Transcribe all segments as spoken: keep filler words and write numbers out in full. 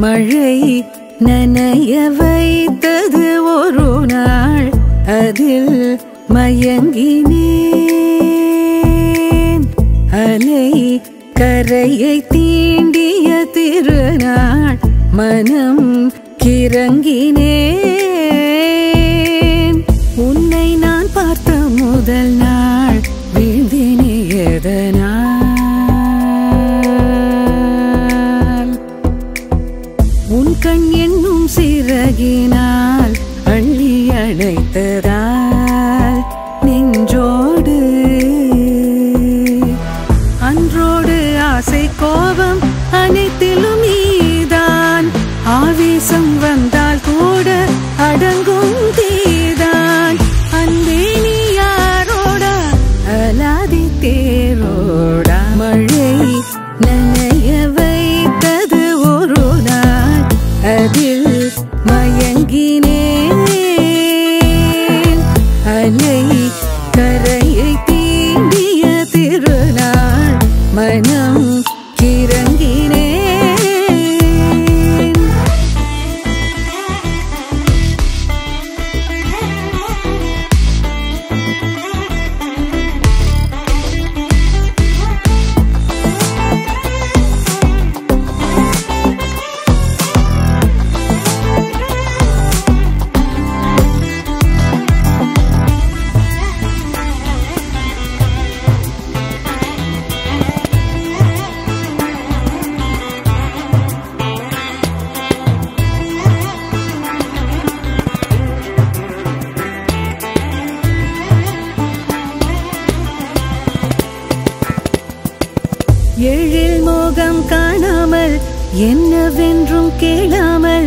மழை நனைய வைத்தது ஒரு நாள் அதில் மயங்கினேன் அலை கரையை தீண்டிய திருநாள் மனம் கிறங்கினேன் உன்னை நான் பார்த்த முதல் நாள் வீழ்ந்தினே எதனால் உன் கண் என்னும் சிறகினால் அள்ளி அணைத்ததால் நெஞ்சோடு அன்றோடு ஆசை கோபம் அனைத்திலும் நீதான் ஆவேசம் வந்தால் கூட அடங்கும் தீதான் அன்பே நீ யாரோடா அலாதி தேரோடா மழை நனைய வைத்தது ஒரு நாள் அதில் மயங்கினேன் அலை கரையை தீண்டிய திருநாள் மனம் கிறங்கினேன் எழில் மோகம் காணாமல் என்னவென்றும் கேளாமல்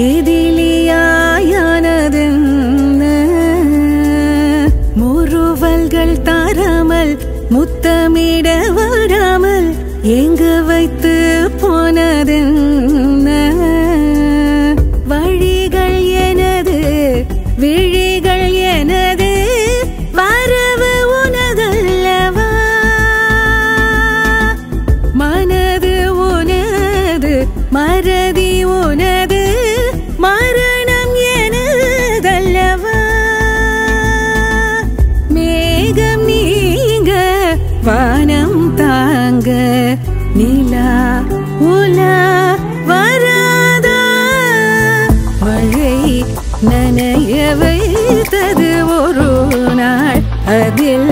எதிலியாயானதென்ன முறுவல்கள் தாராமல் முத்தமிட வராமல் எங்க வைத்து போனதென்ன வழிகள் எனது விழிகள் எனது வரவு உனதல்லவா மனது உனது மறதி உனது மரணம் எனதல்லவா மேகம் நீங்க வானம் தாங்க நிலா உலா வராதா மழை நனைய வைத்தது ஒரு நாள் அதில்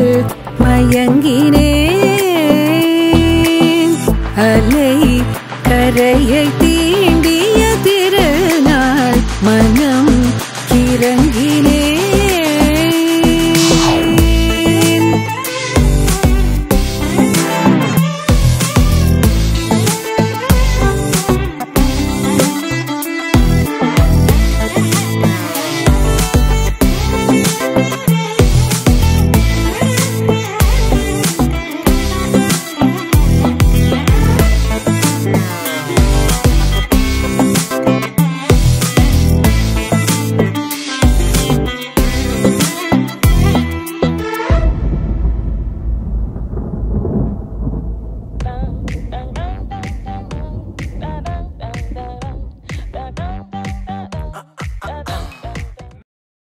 மயங்கினேன் அலை கரையை